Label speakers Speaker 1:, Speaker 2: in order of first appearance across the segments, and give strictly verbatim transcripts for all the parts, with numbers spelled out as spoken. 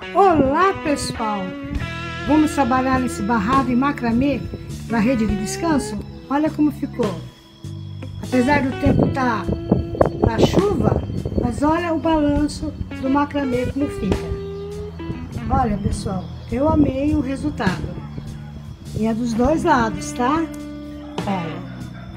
Speaker 1: Olá, pessoal! Vamos trabalhar nesse barrado em macramê na rede de descanso? Olha como ficou. Apesar do tempo estar na chuva, mas olha o balanço do macramê como fica. Olha, pessoal, eu amei o resultado. E é dos dois lados, tá? Olha.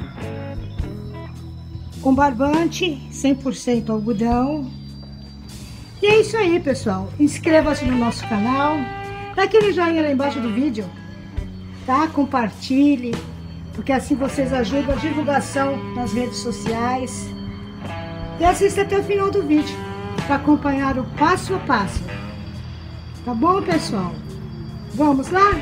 Speaker 1: Com barbante, cem por cento algodão. E é isso aí, pessoal. Inscreva-se no nosso canal. Dá aquele joinha lá embaixo do vídeo, tá? Compartilhe, porque assim vocês ajudam a divulgação nas redes sociais. E assista até o final do vídeo para acompanhar o passo a passo. Tá bom, pessoal? Vamos lá?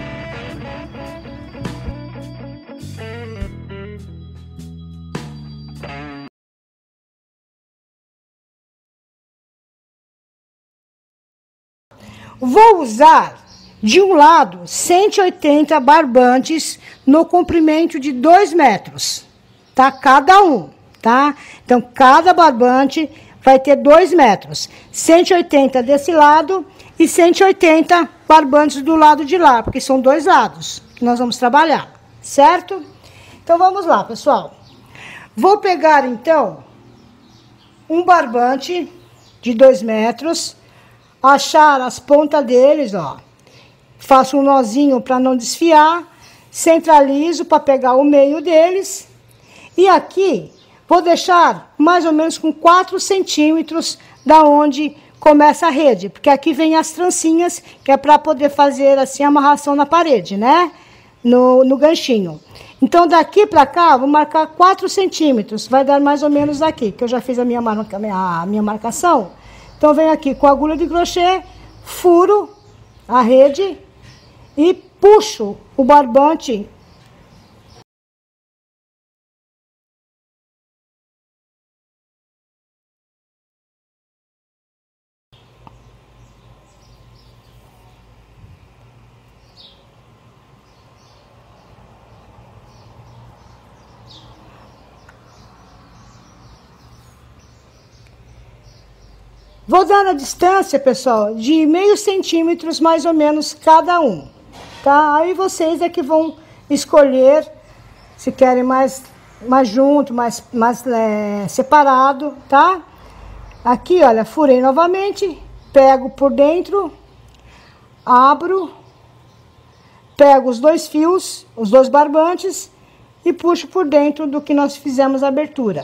Speaker 1: Vou usar de um lado cento e oitenta barbantes no comprimento de dois metros, tá? Cada um, tá? Então, cada barbante vai ter dois metros. cento e oitenta desse lado e cento e oitenta barbantes do lado de lá, porque são dois lados que nós vamos trabalhar, certo? Então, vamos lá, pessoal. Vou pegar, então, um barbante de dois metros, achar as pontas deles, ó. Faço um nozinho para não desfiar, centralizo para pegar o meio deles. E aqui vou deixar mais ou menos com quatro centímetros da onde começa a rede, porque aqui vem as trancinhas, que é para poder fazer assim a amarração na parede, né? No, no ganchinho. Então daqui para cá vou marcar quatro centímetros, vai dar mais ou menos aqui, que eu já fiz a minha, marca, a minha marcação. Então, venho aqui com a agulha de crochê, furo a rede e puxo o barbante. Vou dar a distância, pessoal, de meio centímetros mais ou menos cada um, tá? Aí vocês é que vão escolher se querem mais, mais junto, mais, mais é, separado, tá? Aqui, olha, furei novamente, pego por dentro, abro, pego os dois fios, os dois barbantes e puxo por dentro do que nós fizemos a abertura.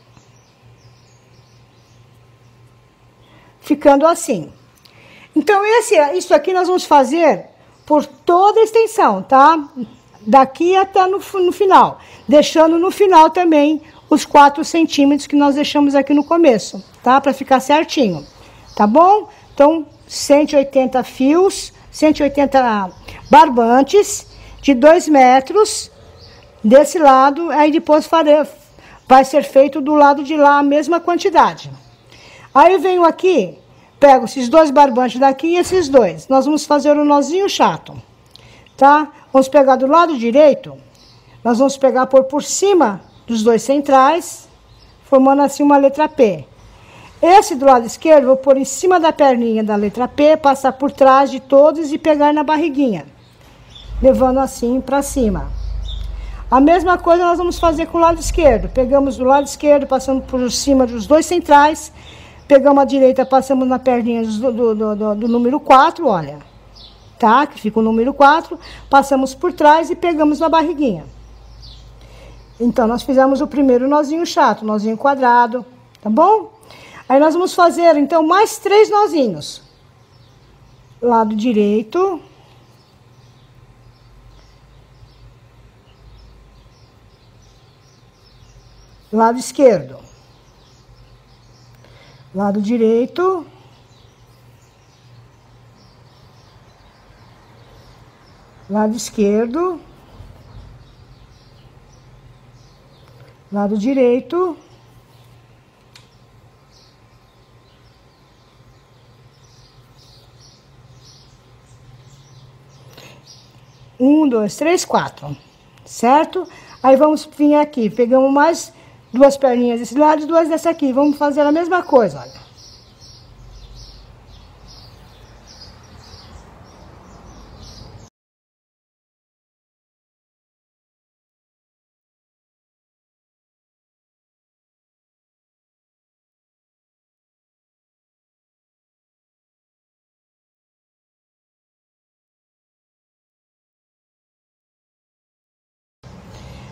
Speaker 1: Ficando assim. Então, esse, isso aqui nós vamos fazer por toda a extensão, tá? Daqui até no, no final. Deixando no final também os quatro centímetros que nós deixamos aqui no começo, tá? Para ficar certinho, tá bom? Então, cento e oitenta fios, cento e oitenta barbantes de dois metros desse lado. Aí depois farei, vai ser feito do lado de lá a mesma quantidade. Aí eu venho aqui, pego esses dois barbantes daqui e esses dois. Nós vamos fazer um nozinho chato, tá? Vamos pegar do lado direito, nós vamos pegar por, por cima dos dois centrais, formando assim uma letra P. Esse do lado esquerdo, vou pôr em cima da perninha da letra P, passar por trás de todos e pegar na barriguinha, levando assim pra cima. A mesma coisa nós vamos fazer com o lado esquerdo. Pegamos do lado esquerdo, passando por cima dos dois centrais, pegamos a direita, passamos na perninha do, do, do, do número quatro, olha, tá? Que fica o número quatro, passamos por trás e pegamos na barriguinha. Então, nós fizemos o primeiro nozinho chato, nozinho quadrado, tá bom? Aí nós vamos fazer, então, mais três nozinhos. Lado direito. Lado esquerdo. Lado direito, lado esquerdo, lado direito, um, dois, três, quatro, certo? Aí vamos vir aqui, pegamos mais duas perninhas desse lado e duas dessa aqui. Vamos fazer a mesma coisa, olha.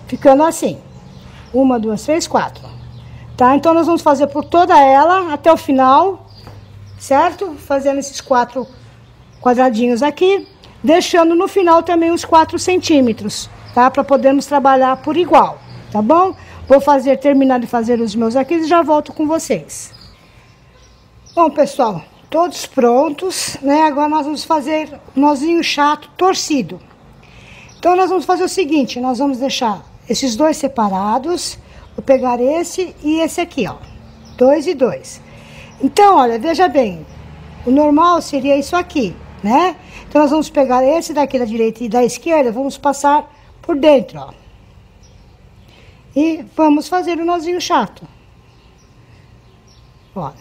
Speaker 1: ficando assim. Uma, duas, três, quatro. Tá? Então, nós vamos fazer por toda ela até o final, certo? Fazendo esses quatro quadradinhos aqui, deixando no final também uns quatro centímetros, tá? Para podermos trabalhar por igual, tá bom? Vou fazer, terminar de fazer os meus aqui e já volto com vocês. Bom, pessoal, todos prontos, né? Agora nós vamos fazer nozinho chato torcido. Então, nós vamos fazer o seguinte, nós vamos deixar esses dois separados. Vou pegar esse e esse aqui, ó. Dois e dois. Então, olha, veja bem. O normal seria isso aqui, né? Então, nós vamos pegar esse daqui da direita e da esquerda, vamos passar por dentro, ó. E vamos fazer o nozinho chato. Olha.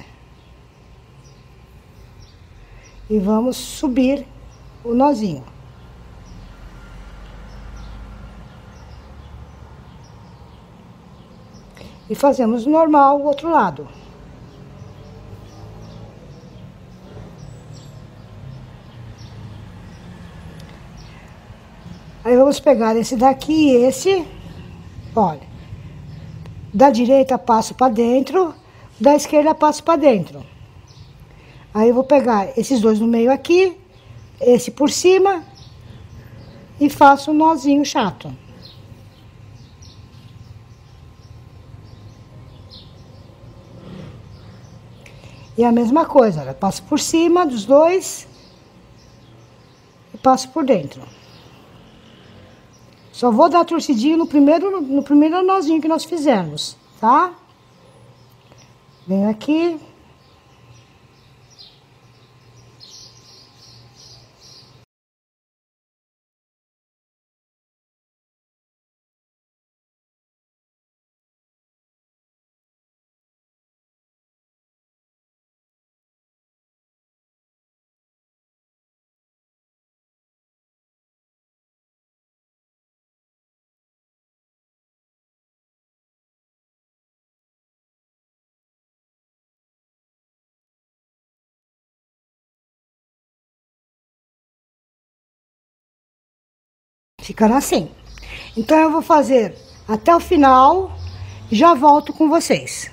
Speaker 1: E vamos subir o nozinho. E fazemos normal o outro lado. Aí vamos pegar esse daqui e esse. Olha. Da direita passo para dentro, da esquerda passo para dentro. Aí eu vou pegar esses dois no meio aqui, esse por cima e faço um nozinho chato. E a mesma coisa, olha, passo por cima dos dois e passo por dentro. Só vou dar torcidinho no primeiro, no primeiro nozinho que nós fizermos, tá? Venho aqui. Ficando assim. Então, eu vou fazer até o final e já volto com vocês.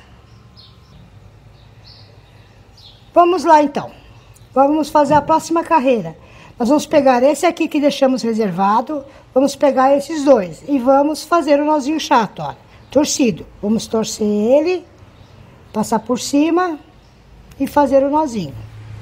Speaker 1: Vamos lá, então. Vamos fazer a próxima carreira. Nós vamos pegar esse aqui que deixamos reservado, vamos pegar esses dois e vamos fazer o nozinho chato, ó, torcido. Vamos torcer ele, passar por cima e fazer o nozinho.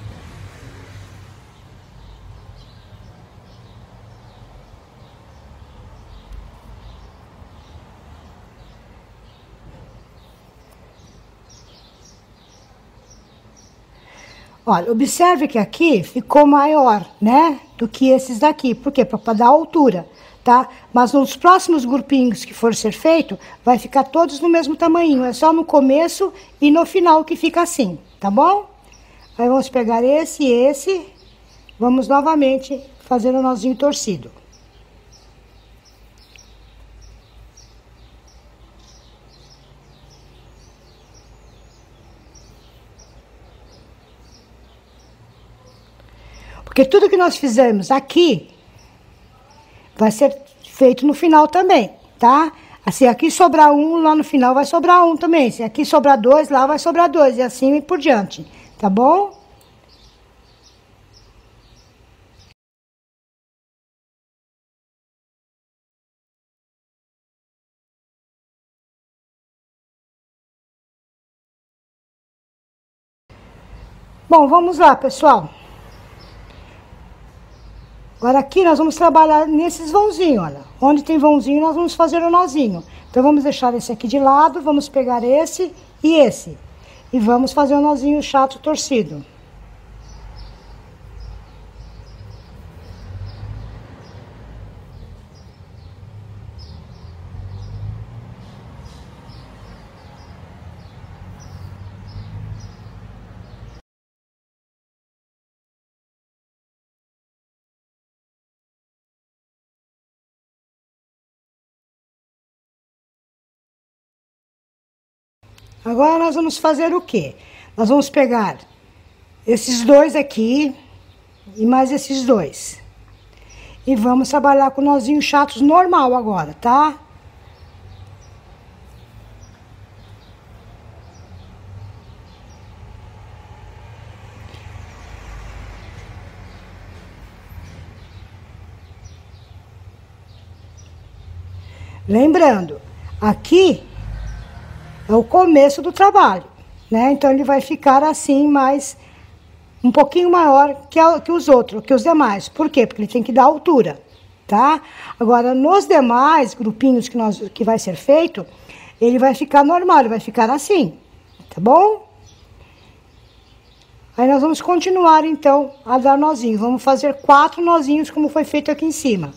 Speaker 1: Olha, observe que aqui ficou maior, né, do que esses daqui. Por quê? Para dar altura, tá? Mas nos próximos grupinhos que for ser feito, vai ficar todos no mesmo tamanho. É só no começo e no final que fica assim, tá bom? Aí vamos pegar esse e esse. Vamos novamente fazer o nozinho torcido. Porque tudo que nós fizemos aqui vai ser feito no final também, tá? Se aqui sobrar um, lá no final vai sobrar um também. Se aqui sobrar dois, lá vai sobrar dois. E assim por diante, tá bom? Bom, vamos lá, pessoal. Agora aqui nós vamos trabalhar nesses vãozinhos, olha. Onde tem vãozinho, nós vamos fazer o nozinho. Então, vamos deixar esse aqui de lado, vamos pegar esse e esse. E vamos fazer o nozinho chato torcido. Agora, nós vamos fazer o quê? Nós vamos pegar esses dois aqui e mais esses dois. E vamos trabalhar com nozinhos chatos normal agora, tá? Lembrando, aqui é o começo do trabalho, né? Então ele vai ficar assim, mais um pouquinho maior que, a, que os outros, que os demais. Por quê? Porque ele tem que dar altura, tá? Agora, nos demais grupinhos que, nós, que vai ser feito, ele vai ficar normal, ele vai ficar assim, tá bom? Aí nós vamos continuar, então, a dar nozinhos. Vamos fazer quatro nozinhos, como foi feito aqui em cima.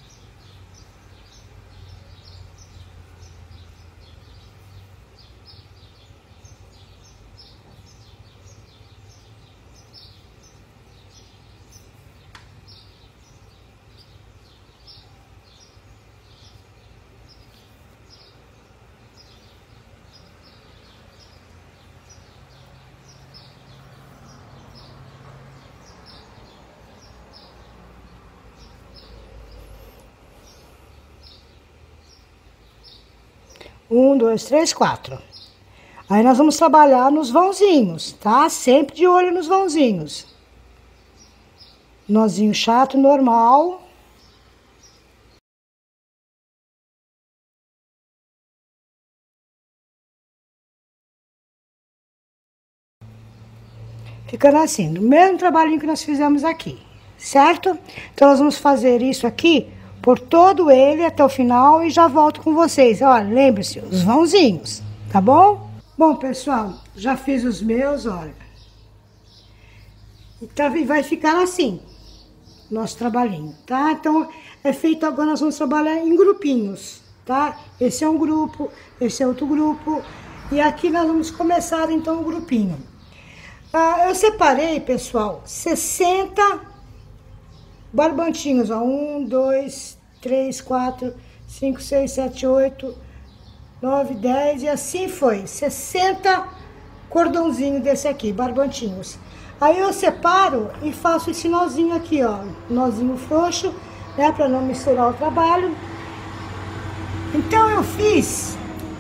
Speaker 1: Um, dois, três, quatro. Aí nós vamos trabalhar nos vãozinhos, tá? Sempre de olho nos vãozinhos. Nozinho chato, normal. Ficando assim, no mesmo trabalhinho que nós fizemos aqui, certo? Então nós vamos fazer isso aqui por todo ele até o final e já volto com vocês. Olha, lembre-se, os vãozinhos, tá bom? Bom, pessoal, já fiz os meus, olha. Então vai ficar assim, nosso trabalhinho, tá? Então é feito agora, nós vamos trabalhar em grupinhos, tá? Esse é um grupo, esse é outro grupo. E aqui nós vamos começar então o grupinho. Ah, eu separei, pessoal, sessenta barbantinhos, ó, um, dois, três, quatro, cinco, seis, sete, oito, nove, dez, e assim foi, sessenta cordãozinhos desse aqui, barbantinhos. Aí eu separo e faço esse nozinho aqui, ó, nozinho frouxo, né, pra não misturar o trabalho. Então eu fiz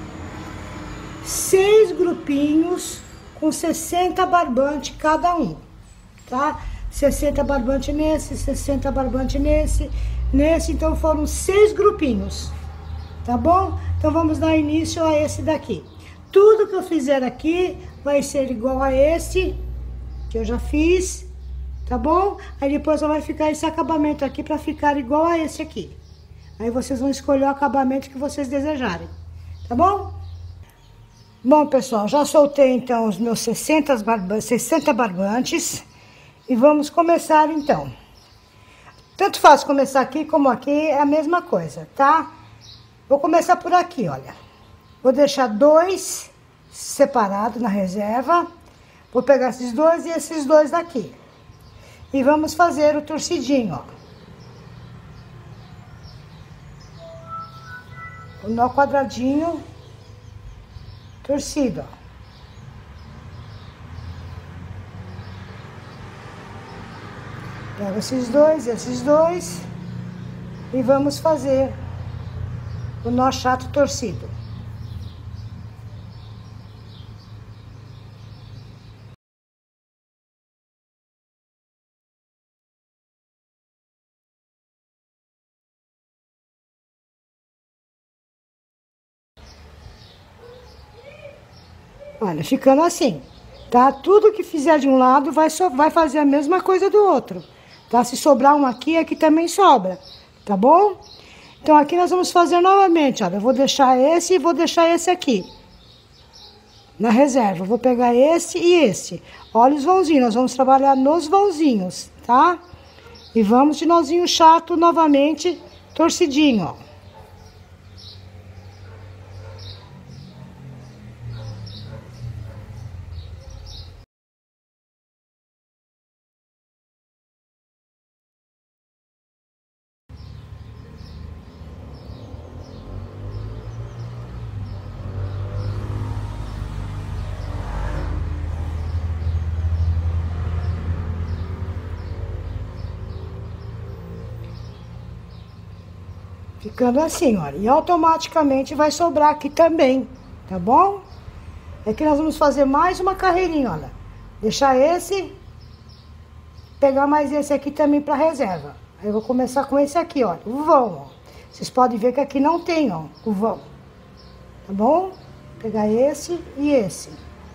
Speaker 1: seis grupinhos com sessenta barbantes cada um, tá? sessenta barbante nesse, sessenta barbante nesse, nesse, então foram seis grupinhos, tá bom? Então vamos dar início a esse daqui. Tudo que eu fizer aqui vai ser igual a esse, que eu já fiz, tá bom? Aí depois vai ficar esse acabamento aqui para ficar igual a esse aqui. Aí vocês vão escolher o acabamento que vocês desejarem, tá bom? Bom, pessoal, já soltei então os meus sessenta, barba, sessenta barbantes. E vamos começar então. Tanto faz começar aqui como aqui, é a mesma coisa, tá? Vou começar por aqui, olha. Vou deixar dois separados na reserva. Vou pegar esses dois e esses dois daqui. E vamos fazer o torcidinho, ó. O nó quadradinho torcido, ó. Pega esses dois, esses dois, e vamos fazer o nó chato torcido. Olha, ficando assim, tá? Tudo que fizer de um lado vai, so, vai fazer a mesma coisa do outro. Tá? Se sobrar um aqui, aqui também sobra, tá bom? Então, aqui nós vamos fazer novamente, olha, eu vou deixar esse e vou deixar esse aqui, na reserva. Eu vou pegar esse e esse. Olha os vãozinhos, nós vamos trabalhar nos vãozinhos, tá? E vamos de nozinho chato novamente, torcidinho, ó. Ficando assim, olha, e automaticamente vai sobrar aqui também, tá bom? É que nós vamos fazer mais uma carreirinha, olha. Deixar esse, pegar mais esse aqui também pra reserva. Aí eu vou começar com esse aqui, olha, o vão, ó. Vocês podem ver que aqui não tem, ó, o vão. Tá bom? Vou pegar esse e esse.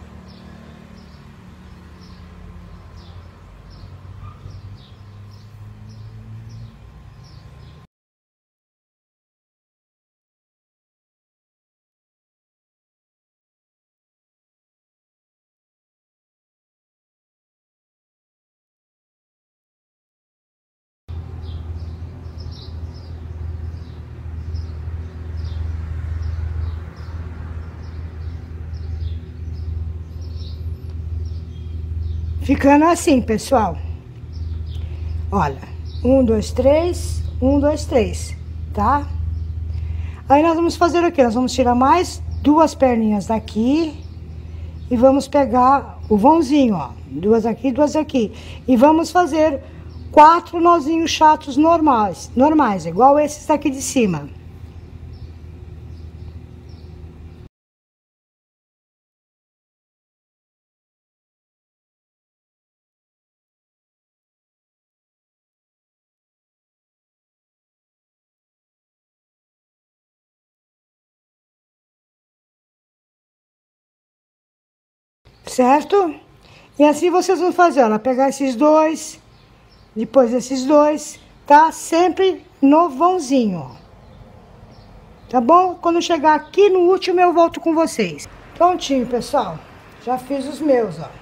Speaker 1: Ficando assim, pessoal. Olha, um, dois, três, um, dois, três, tá? Aí nós vamos fazer o quê? Nós vamos tirar mais duas perninhas daqui e vamos pegar o vãozinho, ó. Duas aqui, duas aqui. E vamos fazer quatro nozinhos chatos normais, normais, igual esses daqui de cima. Certo? E assim vocês vão fazer, ó, pegar esses dois, depois esses dois, tá? Sempre no vãozinho, ó. Tá bom? Quando chegar aqui no último eu volto com vocês. Prontinho, pessoal. Já fiz os meus, ó.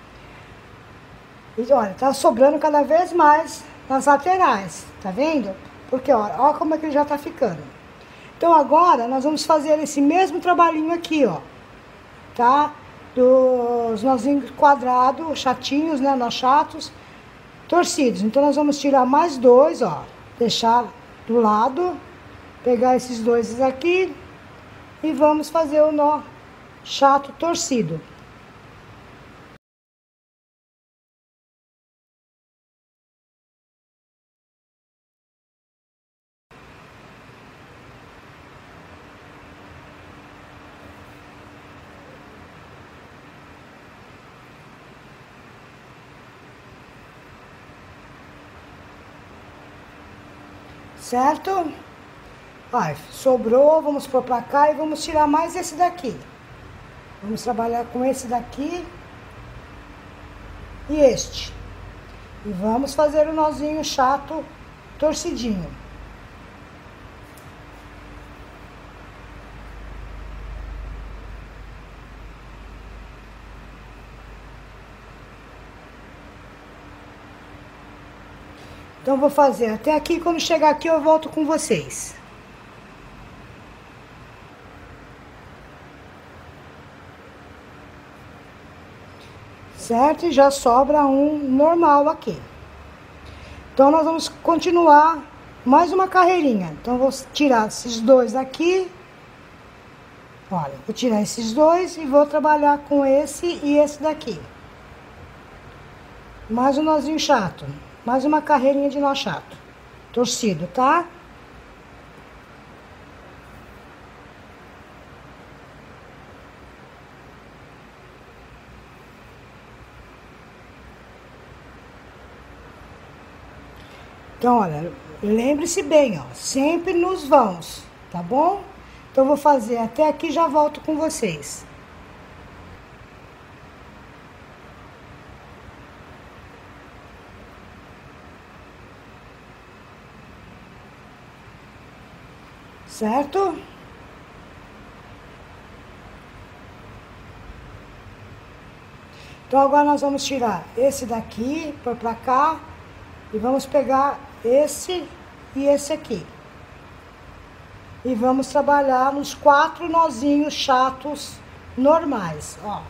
Speaker 1: E olha, tá sobrando cada vez mais nas laterais, tá vendo? Porque, ó, ó como é que ele já tá ficando. Então agora nós vamos fazer esse mesmo trabalhinho aqui, ó. Tá? Dos nozinhos quadrados, chatinhos, né? Nós chatos, torcidos. Então nós vamos tirar mais dois, ó. Deixar do lado. Pegar esses dois aqui. E vamos fazer o nó chato torcido. Certo? Ai, sobrou, vamos pôr pra cá e vamos tirar mais esse daqui. Vamos trabalhar com esse daqui e este. E vamos fazer o nozinho chato torcidinho. Então, vou fazer até aqui. Quando chegar aqui, eu volto com vocês. Certo? E já sobra um normal aqui. Então, nós vamos continuar mais uma carreirinha. Então, vou tirar esses dois aqui. Olha, vou tirar esses dois e vou trabalhar com esse e esse daqui. Mais um nozinho chato. Mais uma carreirinha de nó chato. Torcido, tá? Então, olha, lembre-se bem, ó. Sempre nos vãos, tá bom? Então, eu vou fazer até aqui e já volto com vocês. Certo? Então, agora nós vamos tirar esse daqui, pôr pra cá, e vamos pegar esse e esse aqui. E vamos trabalhar nos quatro nozinhos chatos normais, ó.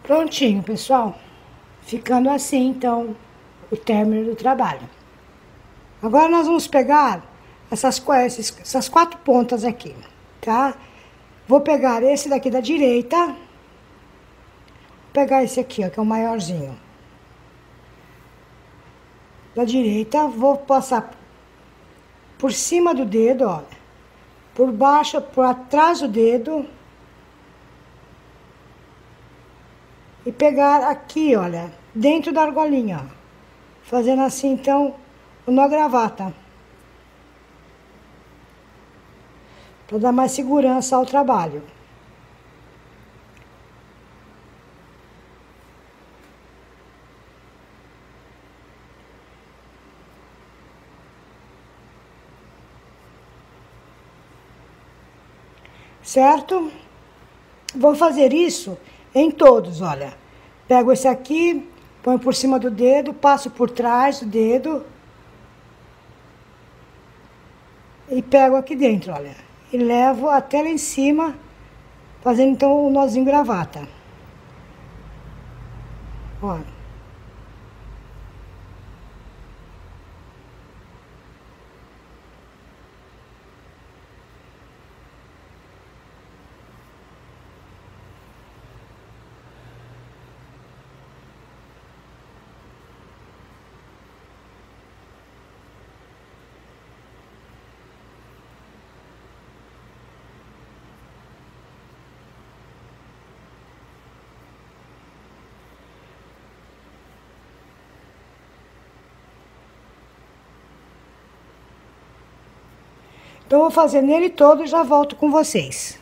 Speaker 1: Prontinho, pessoal. Ficando assim, então, o término do trabalho. Agora nós vamos pegar essas, essas quatro pontas aqui, tá? Vou pegar esse daqui da direita. Vou pegar esse aqui, ó, que é o maiorzinho. Da direita, vou passar por cima do dedo, ó. Por baixo, por atrás do dedo. E pegar aqui, olha, dentro da argolinha, ó. Fazendo assim, então, o nó gravata. Para dar mais segurança ao trabalho. Certo? Vou fazer isso em todos, olha. Pego esse aqui, ponho por cima do dedo, passo por trás do dedo. E pego aqui dentro, olha. E levo até lá em cima, fazendo então o nozinho gravata. Ó. Então, eu vou fazer nele todo e já volto com vocês.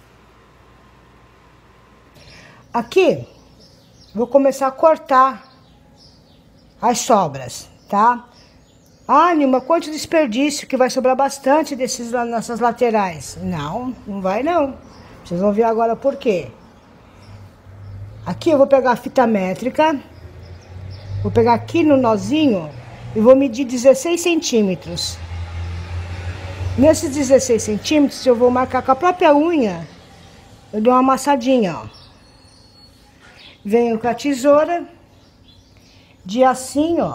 Speaker 1: Aqui, vou começar a cortar as sobras, tá? Ah, Nilma, quanto desperdício, que vai sobrar bastante desses, nessas laterais. Não, não vai não. Vocês vão ver agora por quê. Aqui eu vou pegar a fita métrica, vou pegar aqui no nozinho e vou medir dezesseis centímetros. Nesses dezesseis centímetros, eu vou marcar com a própria unha, eu dou uma amassadinha, ó. Venho com a tesoura, de assim, ó.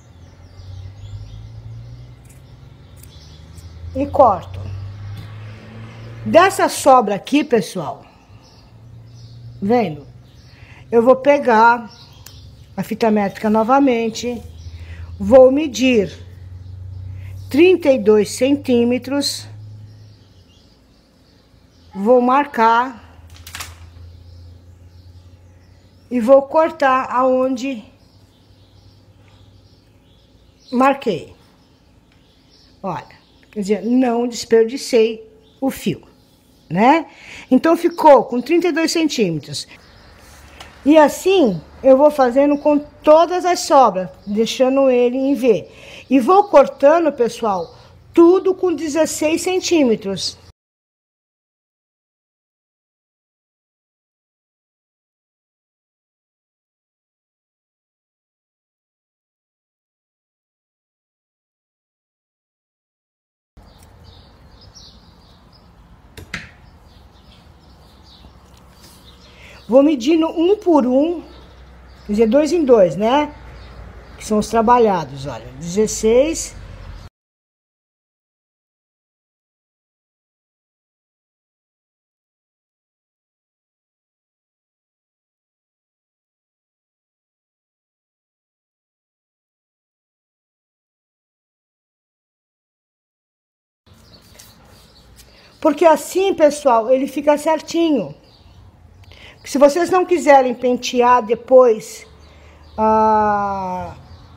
Speaker 1: E corto. Dessa sobra aqui, pessoal, vendo? Eu vou pegar a fita métrica novamente, vou medir trinta e dois centímetros, vou marcar e vou cortar aonde marquei. Olha, quer dizer, não desperdicei o fio, né? Então, ficou com trinta e dois centímetros. E assim, eu vou fazendo com todas as sobras, deixando ele em V. E vou cortando, pessoal, tudo com dezesseis centímetros. Vou medindo um por um, quer dizer, dois em dois, né? Que são os trabalhados, olha, dezesseis. Porque assim, pessoal, ele fica certinho. Se vocês não quiserem pentear depois, ah,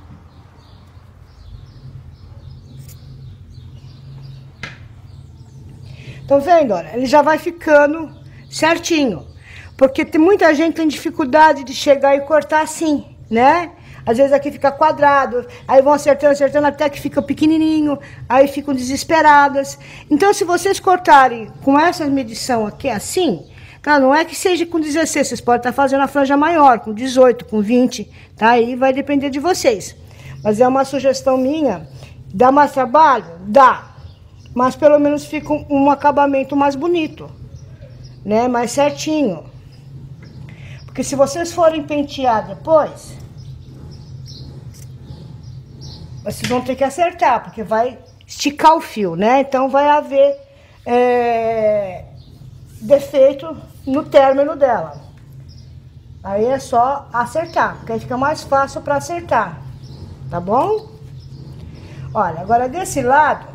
Speaker 1: estão vendo? Olha, ele já vai ficando certinho. Porque tem muita gente que tem dificuldade de chegar e cortar assim, né? Às vezes aqui fica quadrado, aí vão acertando, acertando até que fica pequenininho, aí ficam desesperadas. Então, se vocês cortarem com essa medição aqui assim, tá? Não é que seja com dezesseis, vocês podem estar fazendo a franja maior, com dezoito, com vinte, tá? Aí vai depender de vocês. Mas é uma sugestão minha. Dá mais trabalho? Dá. Mas pelo menos fica um, um acabamento mais bonito, né? Mais certinho. Porque se vocês forem pentear depois, vocês vão ter que acertar, porque vai esticar o fio, né? Então vai haver é, defeito no término dela. Aí é só acertar, porque aí fica mais fácil para acertar, tá bom? Olha, agora desse lado,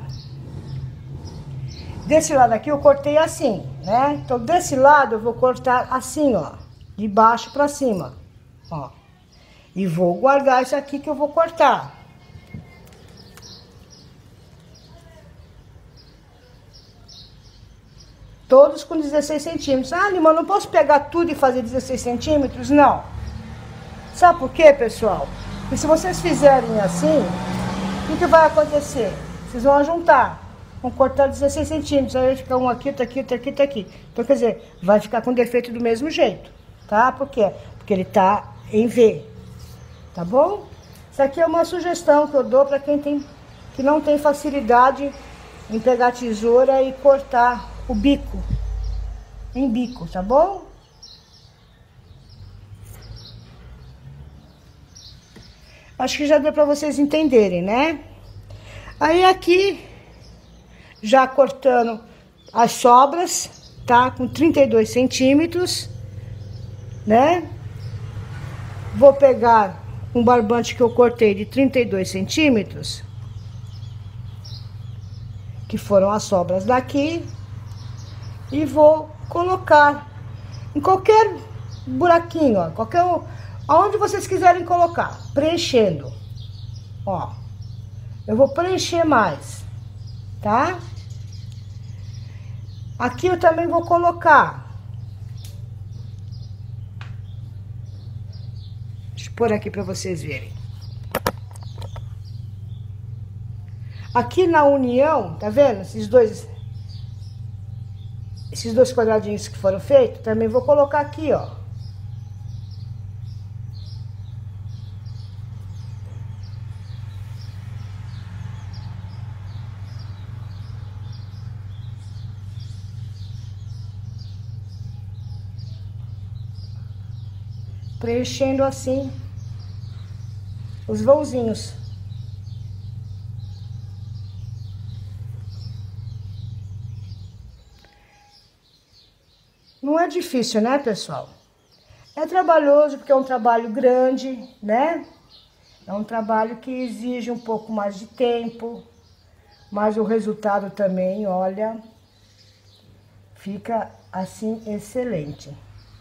Speaker 1: desse lado aqui eu cortei assim, né? Então desse lado eu vou cortar assim, ó, de baixo para cima, ó. E vou guardar isso aqui que eu vou cortar. Todos com dezesseis centímetros. Ah, Lima, não posso pegar tudo e fazer dezesseis centímetros? Não. Sabe por quê, pessoal? Porque se vocês fizerem assim, o que, que vai acontecer? Vocês vão juntar, vão cortar dezesseis centímetros, aí fica um aqui, outro aqui, outro aqui, outro aqui. Então, quer dizer, vai ficar com defeito do mesmo jeito, tá? Por quê? Porque ele tá em V, tá bom? Isso aqui é uma sugestão que eu dou para quem tem, que não tem facilidade em pegar a tesoura e cortar o bico em bico, tá bom? Acho que já deu para vocês entenderem, né? Aí aqui, já cortando as sobras, tá? Com trinta e dois centímetros, né? Vou pegar um barbante que eu cortei de trinta e dois centímetros, que foram as sobras daqui, e vou colocar em qualquer buraquinho, ó, qualquer, aonde vocês quiserem colocar, preenchendo, ó. Eu vou preencher mais, tá? Aqui eu também vou colocar, deixa eu pôr aqui para vocês verem. Aqui na união, tá vendo? Esses dois, esses dois quadradinhos que foram feitos, também vou colocar aqui, ó. Preenchendo assim os vãozinhos. Não é difícil, né, pessoal? É trabalhoso porque é um trabalho grande, né? É um trabalho que exige um pouco mais de tempo, mas o resultado também, olha, fica assim excelente.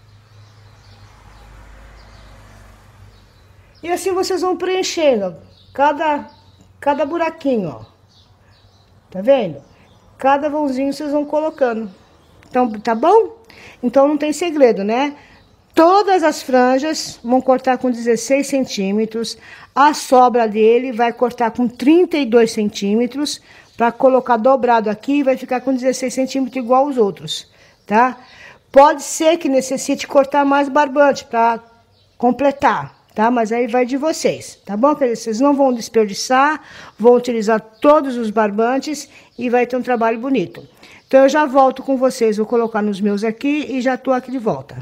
Speaker 1: E assim vocês vão preenchendo cada, cada buraquinho, ó. Tá vendo? Cada vãozinho vocês vão colocando. Então, tá bom? Então não tem segredo, né? Todas as franjas vão cortar com dezesseis centímetros. A sobra dele vai cortar com trinta e dois centímetros. Para colocar dobrado aqui, vai ficar com dezesseis centímetros igual os outros, tá? Pode ser que necessite cortar mais barbante para completar, tá? Mas aí vai de vocês, tá bom? Vocês não vão desperdiçar, vão utilizar todos os barbantes e vai ter um trabalho bonito. Então, eu já volto com vocês, vou colocar nos meus aqui e já tô aqui de volta.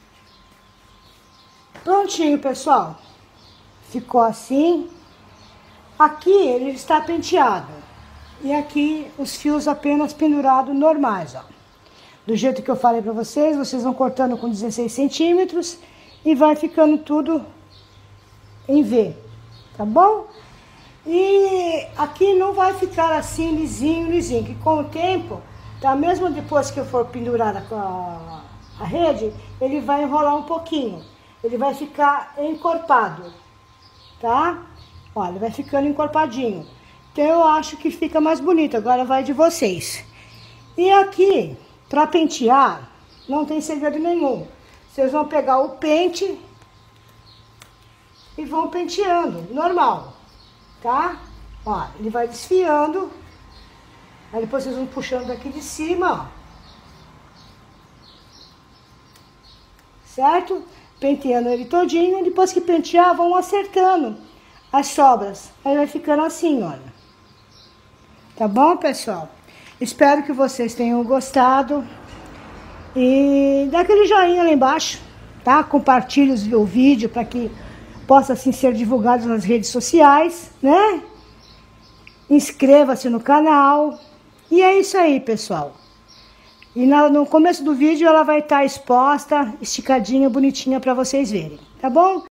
Speaker 1: Prontinho, pessoal. Ficou assim. Aqui ele está penteado. E aqui os fios apenas pendurados normais, ó. Do jeito que eu falei pra vocês, vocês vão cortando com dezesseis centímetros e vai ficando tudo em V, tá bom? E aqui não vai ficar assim lisinho, lisinho, que com o tempo, tá? Mesmo depois que eu for pendurar a, a rede, ele vai enrolar um pouquinho. Ele vai ficar encorpado, tá? Olha, ele vai ficando encorpadinho. Então eu acho que fica mais bonito. Agora vai de vocês. E aqui, pra pentear, não tem segredo nenhum. Vocês vão pegar o pente e vão penteando, normal, tá? Ó, ele vai desfiando. Aí depois vocês vão puxando daqui de cima, ó. Certo? Penteando ele todinho. Depois que pentear, vão acertando as sobras. Aí vai ficando assim, olha. Tá bom, pessoal? Espero que vocês tenham gostado. E dá aquele joinha lá embaixo, tá? Compartilhe o vídeo para que possa assim ser divulgado nas redes sociais, né? Inscreva-se no canal. E é isso aí, pessoal. E no começo do vídeo ela vai estar exposta, esticadinha, bonitinha para vocês verem, tá bom?